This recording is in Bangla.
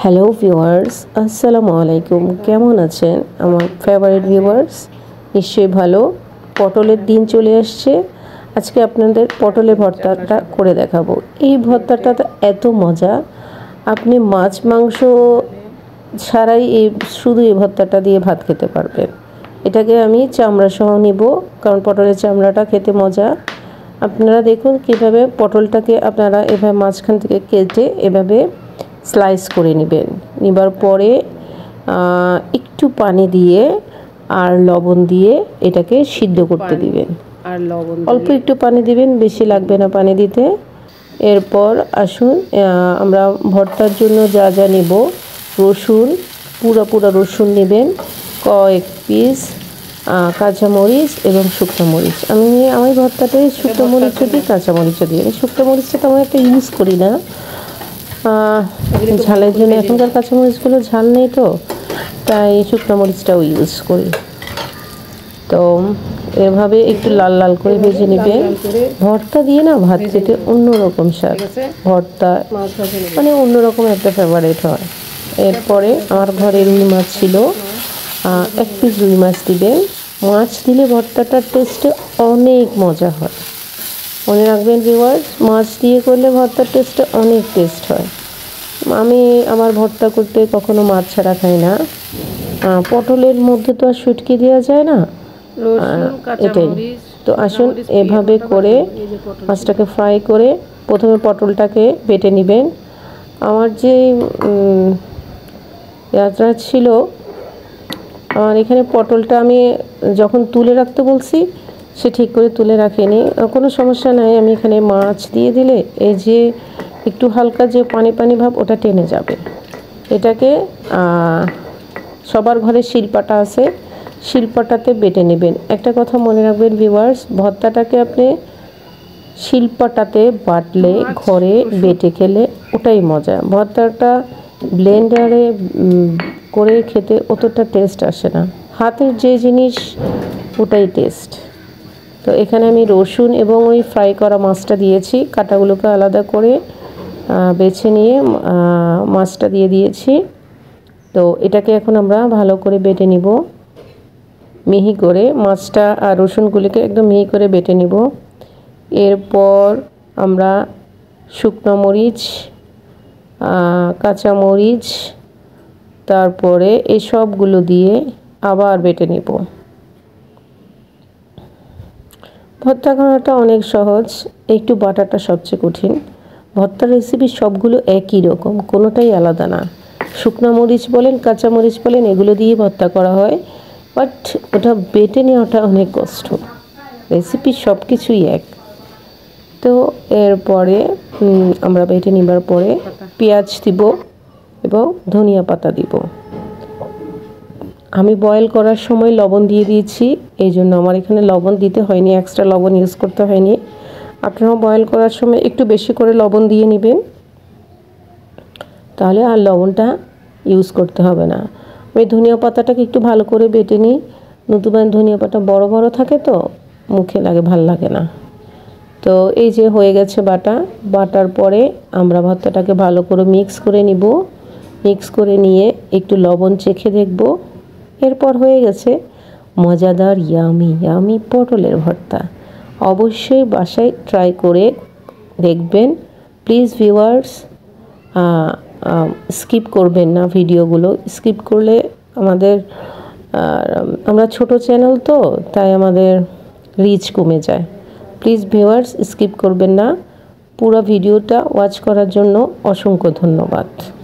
হ্যালো ভিউয়ার্স, আসসালামু আলাইকুম। কেমন আছেন আমার ফেভারিট ভিউয়ার্স? নিশ্চয়ই ভালো। পটলের দিন চলে আসছে। আজকে আপনাদের পটলের ভর্তাটা করে দেখাবো। এই ভর্তাটা এত মজা, আপনি মাছ মাংস ছাড়াই শুধু এই ভর্তাটা দিয়ে ভাত খেতে পারবেন। এটাকে আমি চামড়া সহ নিব, কারণ পটলের চামড়াটা খেতে মজা। আপনারা দেখুন কীভাবে পটলটাকে আপনারা এভাবে মাঝখান থেকে কেটে এভাবে স্লাইস করে নেবার পরে একটু পানি দিয়ে আর লবণ দিয়ে এটাকে সিদ্ধ করতে দিবেন। আর লবণ অল্প একটু পানি দিবেন, বেশি লাগবে না পানি দিতে। এরপর আসুন আমরা ভর্তার জন্য যা যা নেব। রসুন, পুরা রসুন নেবেন, কয়েক পিস কাঁচামরিচ এবং শুকনো মরিচ। আমি ভর্তাটাই শুকনো মরিচও দিই, কাঁচামরিচও দিই। আমি শুকনো মরিচটা তেমন একটা ইউজ করি না ঝালের জন্য। এখনকার কাঁচামরিচগুলো ঝাল নেই, তো তাই শুকনো মরিচটাও ইউজ করি। তো এভাবে একটু লাল লাল করে ভেজে নেবে। ভর্তা দিয়ে না ভাত খেতে অন্যরকম স্বাদ। ভর্তা মানে অন্যরকম একটা ফেভারিট হয়। এরপরে আমার ঘরে রুই মাছ ছিল, 1 পিস রুই মাছ দিবেন। মাছ দিলে ভর্তাটার টেস্টে অনেক মজা হয়। মনে রাখবেন ভিউয়ার্স, মাছ দিয়ে করলে ভর্তার টেস্টটা অনেক টেস্ট হয়। আমি আমার ভর্তা করতে কখনো মাছ ছাড়া খাই না। পটলের মধ্যে তো আর শুটকি দেওয়া যায় না, এটাই। তো আসুন এভাবে করে মাছটাকে ফ্রাই করে প্রথমে পটলটাকে বেটে নেবেন। আমার যে যাত্রা ছিল, আমার এখানে পটলটা আমি যখন তুলে রাখতে বলছি, সে ঠিক করে তুলে রাখেনি। কোনো সমস্যা নাই, আমি এখানে মাছ দিয়ে দিলে এই যে একটু হালকা যে পানি পানি ভাব, ওটা টেনে যাবে। এটাকে সবার ঘরে শিলপাটা আছে, শিলপাটাতে বেটে নেবেন। একটা কথা মনে রাখবেন ভিউয়ার্স, ভর্তাটাকে আপনি শিলপাটাতে বাটলে ঘরে বেটে খেলে ওটাই মজা। ভর্তাটা ব্লেন্ডারে করে খেতে অতটা টেস্ট আসে না। হাতের যে জিনিস ওটাই টেস্ট। তো এখানে আমি রসুন এবং ওই ফ্রাই করা মাছটা দিয়েছি, কাঁটাগুলোকে আলাদা করে বেছে নিয়ে মাছটা দিয়ে দিয়েছি। তো এটাকে এখন আমরা ভালো করে বেটে নিব, মিহি করে। মাছটা আর রসুনগুলিকে একদম মিহি করে বেটে নিব। এরপর আমরা শুকনো মরিচ, কাঁচামরিচ, তারপরে এই সবগুলো দিয়ে আবার বেটে নিব। ভর্তা করাটা অনেক সহজ, একটু বাটাটা সবচেয়ে কঠিন। ভর্তার রেসিপি সবগুলো একই রকম, কোনোটাই আলাদা না। শুকনো মরিচ বলেন, কাঁচামরিচ বলেন, এগুলো দিয়ে ভর্তা করা হয়, বাট ওটা বেটে নেওয়াটা অনেক কষ্ট। রেসিপি সব কিছুই এক। তো এরপরে আমরা বেটে নেবার পরে পেঁয়াজ দিব এবং ধনিয়া পাতা দিব। আমি বয়েল করার সময় লবণ দিয়ে দিয়েছি, এই জন্য আমার এখানে লবণ দিতে হয়নি, এক্সট্রা লবণ ইউজ করতে হয়নি। আপনারাও বয়েল করার সময় একটু বেশি করে লবণ দিয়ে নেবেন, তাহলে আর লবণটা ইউজ করতে হবে না। আমি ধনিয়া পাতাটাকে একটু ভালো করে বেটে নিই, নতুবা ধনিয়া পাতা বড় বড় থাকে তো মুখে লাগে, ভাল লাগে না। তো এই যে হয়ে গেছে বাটার পরে আমরা ভর্তাটাকে ভালো করে মিক্স করে নিব। মিক্স করে নিয়ে একটু লবণ চেখে দেখব। এরপর হয়ে গেছে মজাদার ইয়ামি পটলের ভর্তা। অবশ্যই বাসায় ট্রাই করে দেখবেন প্লিজ ভিউয়ার্স। স্কিপ করবেন না ভিডিওগুলো, স্কিপ করলে আমরা ছোট চ্যানেল তো, তাই আমাদের রিচ কমে যায়। প্লিজ ভিউয়ার্স স্কিপ করবেন না। পুরো ভিডিওটা ওয়াচ করার জন্য অসংখ্য ধন্যবাদ।